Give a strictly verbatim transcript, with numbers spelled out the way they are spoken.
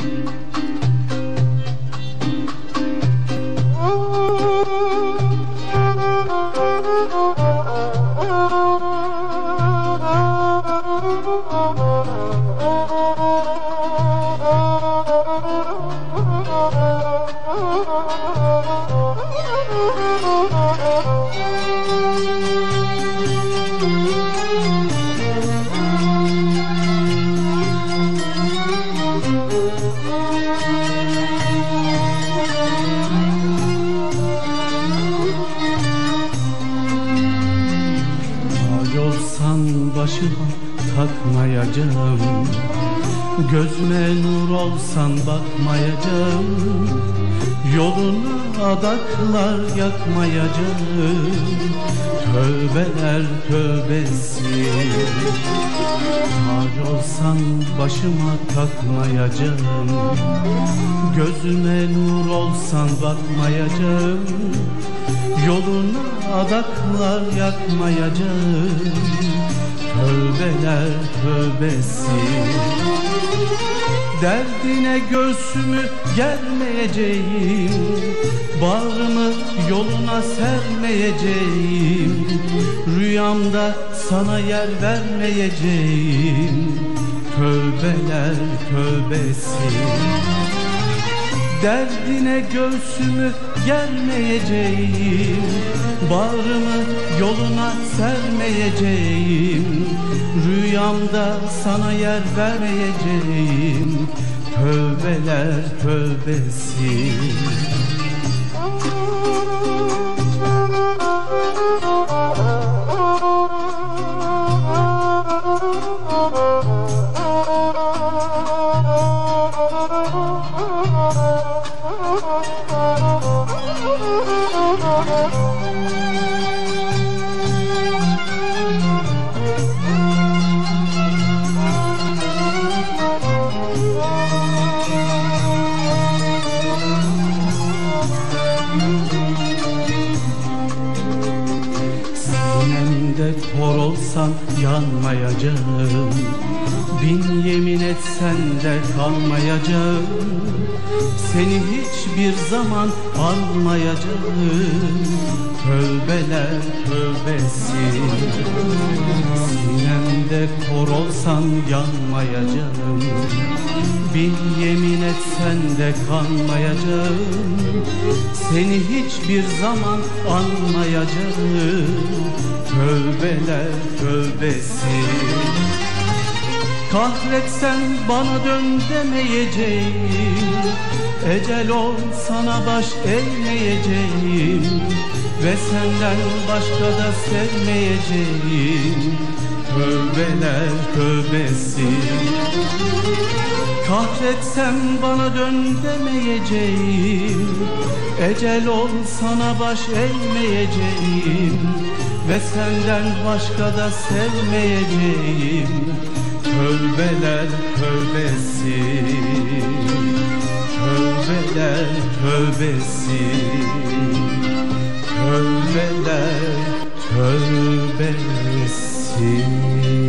Başıma takmayacağım, gözüme nur olsan bakmayacağım, yoluna adaklar yakmayacağım. Tövbeler tövbesi, tac olsan başıma takmayacağım, gözüme nur olsan bakmayacağım, yoluna adaklar yakmayacağım. Tövbeler tövbesi, derdine göğsümü germeyeceğim, bağrımı yoluna sermeyeceğim, rüyamda sana yer vermeyeceğim. Tövbeler tövbesi, derdine göğsümü germeyeceğim, bağrımı yoluna sermeyeceğim, rüyamda sana yer vermeyeceğim. Tövbeler tövbesi. Sinemde kor olsan yanmayacağım, bin yemin etsen de kanmayacağım, seni hiçbir zaman almayacağım. Tövbeler tövbesi, sinemde kor olsan yanmayacağım, bin yemin etsen de kanmayacağım, seni hiçbir zaman anmayacağım. Tövbeler tövbesi, kahretsen bana dön demeyeceğim, ecel ol sana baş eğmeyeceğim, ve senden başka da sevmeyeceğim. Tövbeler tövbesi, kahretsen bana dön demeyeceğim, ecel ol sana baş eğmeyeceğim, ve senden başka da sevmeyeceğim. Tövbeler tövbesi, tövbeler tövbesi, tövbeler tövbesi.